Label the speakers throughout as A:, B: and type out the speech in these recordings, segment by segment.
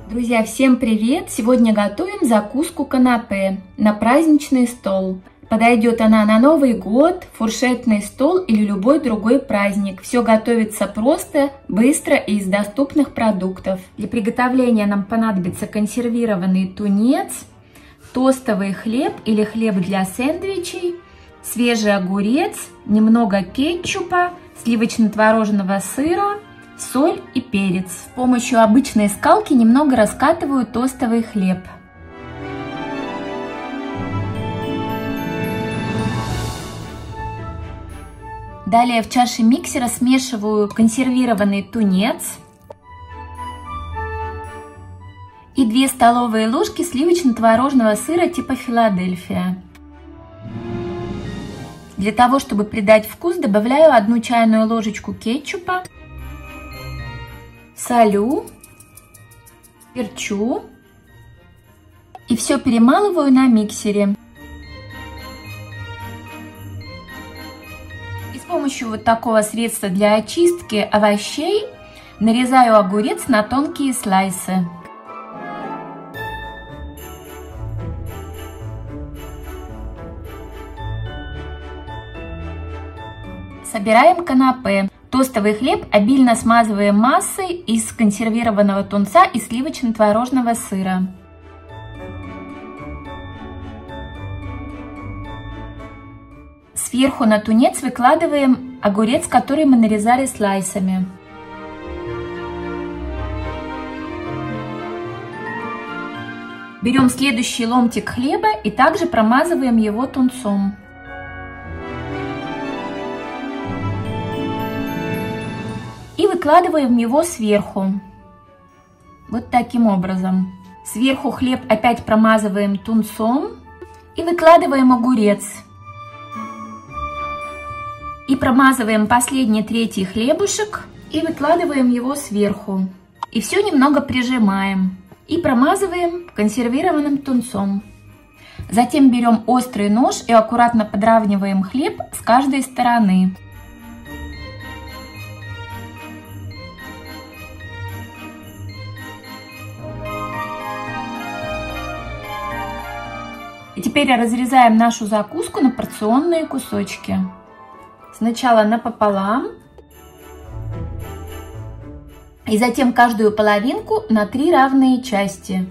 A: Друзья, всем привет! Сегодня готовим закуску канапе на праздничный стол. Подойдет она на Новый год, фуршетный стол или любой другой праздник. Все готовится просто, быстро и из доступных продуктов. Для приготовления нам понадобится консервированный тунец, тостовый хлеб или хлеб для сэндвичей, свежий огурец, немного кетчупа, сливочно-творожного сыра, соль и перец. С помощью обычной скалки немного раскатываю тостовый хлеб. Далее в чаше миксера смешиваю консервированный тунец и 2 столовые ложки сливочно-творожного сыра типа Филадельфия. Для того, чтобы придать вкус, добавляю 1 чайную ложечку кетчупа, солю, перчу и все перемалываю на миксере. И с помощью вот такого средства для очистки овощей нарезаю огурец на тонкие слайсы. Собираем канапе. Тостовый хлеб обильно смазываем массой из консервированного тунца и сливочно-творожного сыра. Сверху на тунец выкладываем огурец, который мы нарезали слайсами. Берем следующий ломтик хлеба и также промазываем его тунцом. И выкладываем его сверху, вот таким образом. Сверху хлеб опять промазываем тунцом и выкладываем огурец. И промазываем последний третий хлебушек и выкладываем его сверху. И все немного прижимаем и промазываем консервированным тунцом. Затем берем острый нож и аккуратно подравниваем хлеб с каждой стороны. И теперь разрезаем нашу закуску на порционные кусочки. Сначала напополам, и затем каждую половинку на 3 равные части.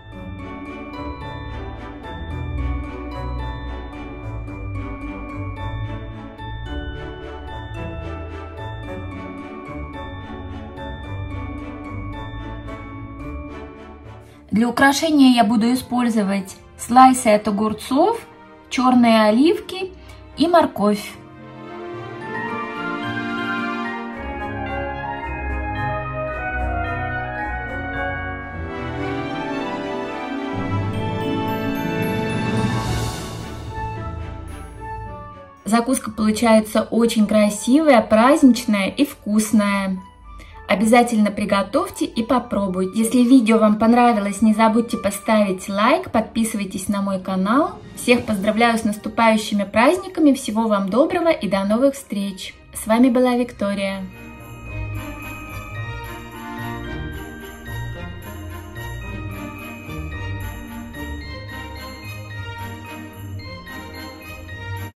A: Для украшения я буду использовать слайсы от огурцов, черные оливки и морковь. Закуска получается очень красивая, праздничная и вкусная. Обязательно приготовьте и попробуйте. Если видео вам понравилось, не забудьте поставить лайк, подписывайтесь на мой канал. Всех поздравляю с наступающими праздниками, всего вам доброго и до новых встреч. С вами была Виктория.